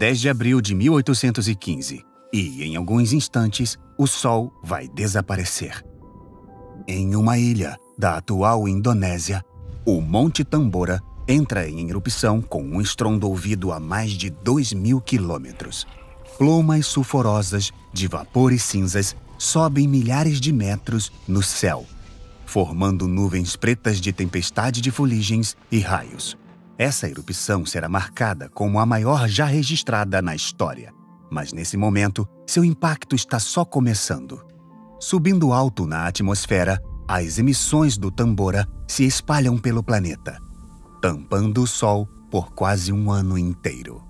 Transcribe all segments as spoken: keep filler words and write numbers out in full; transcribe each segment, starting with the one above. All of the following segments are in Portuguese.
dez de abril de mil oitocentos e quinze, e, em alguns instantes, o Sol vai desaparecer. Em uma ilha da atual Indonésia, o Monte Tambora entra em erupção com um estrondo ouvido a mais de dois mil quilômetros. Plumas sulfurosas de vapor e cinzas sobem milhares de metros no céu, formando nuvens pretas de tempestade de fuligens e raios. Essa erupção será marcada como a maior já registrada na história. Mas nesse momento, seu impacto está só começando. Subindo alto na atmosfera, as emissões do Tambora se espalham pelo planeta, tampando o Sol por quase um ano inteiro.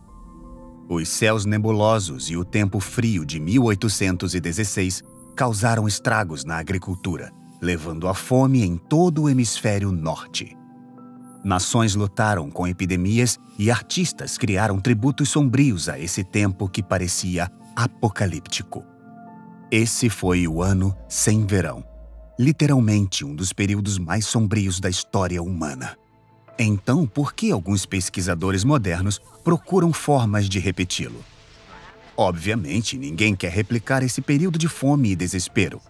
Os céus nebulosos e o tempo frio de mil oitocentos e dezesseis causaram estragos na agricultura, levando à fome em todo o hemisfério norte. Nações lutaram com epidemias e artistas criaram tributos sombrios a esse tempo que parecia apocalíptico. Esse foi o ano sem verão, literalmente um dos períodos mais sombrios da história humana. Então, por que alguns pesquisadores modernos procuram formas de repeti-lo? Obviamente, ninguém quer replicar esse período de fome e desespero.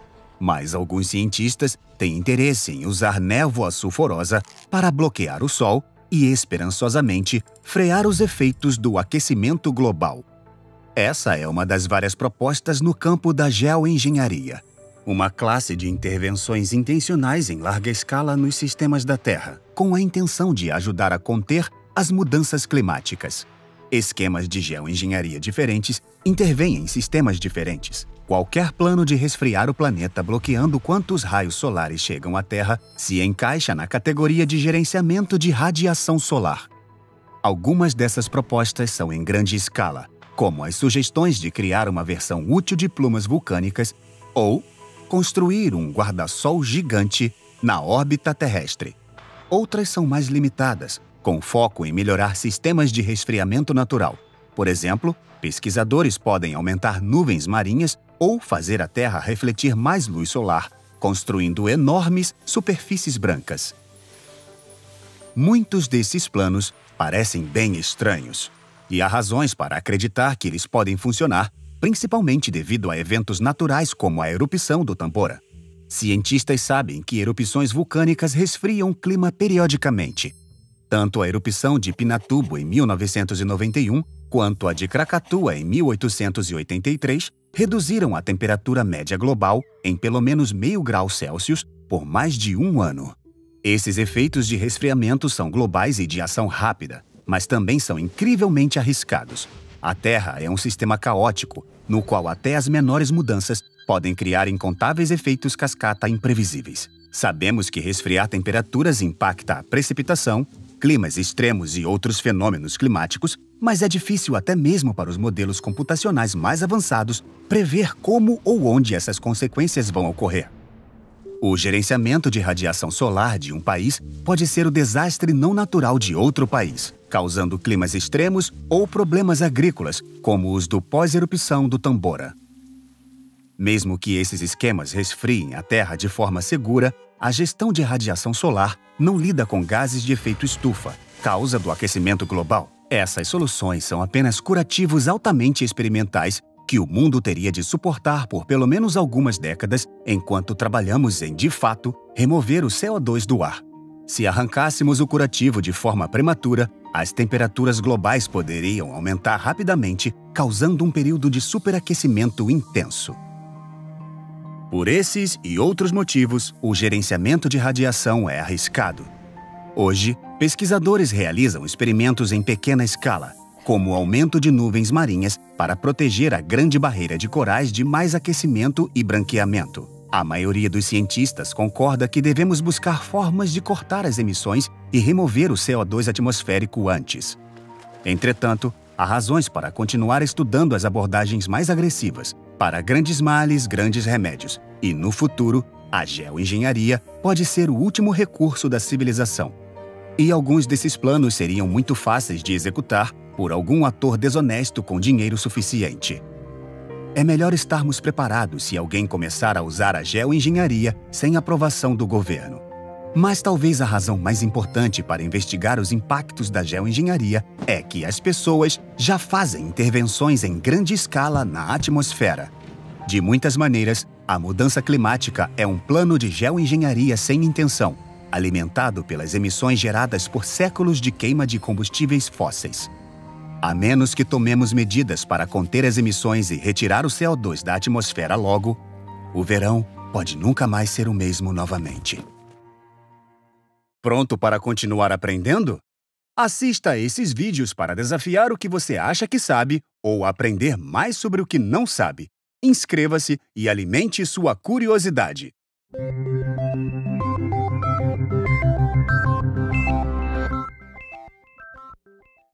Mas alguns cientistas têm interesse em usar névoa sulfurosa para bloquear o Sol e, esperançosamente, frear os efeitos do aquecimento global. Essa é uma das várias propostas no campo da geoengenharia, uma classe de intervenções intencionais em larga escala nos sistemas da Terra, com a intenção de ajudar a conter as mudanças climáticas. Esquemas de geoengenharia diferentes intervêm em sistemas diferentes. Qualquer plano de resfriar o planeta bloqueando quantos raios solares chegam à Terra se encaixa na categoria de gerenciamento de radiação solar. Algumas dessas propostas são em grande escala, como as sugestões de criar uma versão útil de plumas vulcânicas ou construir um guarda-sol gigante na órbita terrestre. Outras são mais limitadas, com foco em melhorar sistemas de resfriamento natural. Por exemplo, pesquisadores podem aumentar nuvens marinhas ou fazer a Terra refletir mais luz solar, construindo enormes superfícies brancas. Muitos desses planos parecem bem estranhos, e há razões para acreditar que eles podem funcionar, principalmente devido a eventos naturais como a erupção do Tambora. Cientistas sabem que erupções vulcânicas resfriam o clima periodicamente. Tanto a erupção de Pinatubo em mil novecentos e noventa e um quanto a de Krakatoa em mil oitocentos e oitenta e três reduziram a temperatura média global em pelo menos meio grau Celsius por mais de um ano. Esses efeitos de resfriamento são globais e de ação rápida, mas também são incrivelmente arriscados. A Terra é um sistema caótico, no qual até as menores mudanças podem criar incontáveis efeitos cascata imprevisíveis. Sabemos que resfriar temperaturas impacta a precipitação, climas extremos e outros fenômenos climáticos, mas é difícil até mesmo para os modelos computacionais mais avançados prever como ou onde essas consequências vão ocorrer. O gerenciamento de radiação solar de um país pode ser o desastre não natural de outro país, causando climas extremos ou problemas agrícolas, como os do pós-erupção do Tambora. Mesmo que esses esquemas resfriem a Terra de forma segura, a gestão de radiação solar não lida com gases de efeito estufa, causa do aquecimento global. Essas soluções são apenas curativos altamente experimentais que o mundo teria de suportar por pelo menos algumas décadas enquanto trabalhamos em, de fato, remover o C O dois do ar. Se arrancássemos o curativo de forma prematura, as temperaturas globais poderiam aumentar rapidamente, causando um período de superaquecimento intenso. Por esses e outros motivos, o gerenciamento de radiação é arriscado. Hoje, pesquisadores realizam experimentos em pequena escala, como o aumento de nuvens marinhas para proteger a grande barreira de corais de mais aquecimento e branqueamento. A maioria dos cientistas concorda que devemos buscar formas de cortar as emissões e remover o C O dois atmosférico antes. Entretanto, há razões para continuar estudando as abordagens mais agressivas, para grandes males, grandes remédios, e, no futuro, a geoengenharia pode ser o último recurso da civilização. E alguns desses planos seriam muito fáceis de executar por algum ator desonesto com dinheiro suficiente. É melhor estarmos preparados se alguém começar a usar a geoengenharia sem aprovação do governo. Mas talvez a razão mais importante para investigar os impactos da geoengenharia é que as pessoas já fazem intervenções em grande escala na atmosfera. De muitas maneiras, a mudança climática é um plano de geoengenharia sem intenção, alimentado pelas emissões geradas por séculos de queima de combustíveis fósseis. A menos que tomemos medidas para conter as emissões e retirar o C O dois da atmosfera logo, o verão pode nunca mais ser o mesmo novamente. Pronto para continuar aprendendo? Assista a esses vídeos para desafiar o que você acha que sabe ou aprender mais sobre o que não sabe. Inscreva-se e alimente sua curiosidade.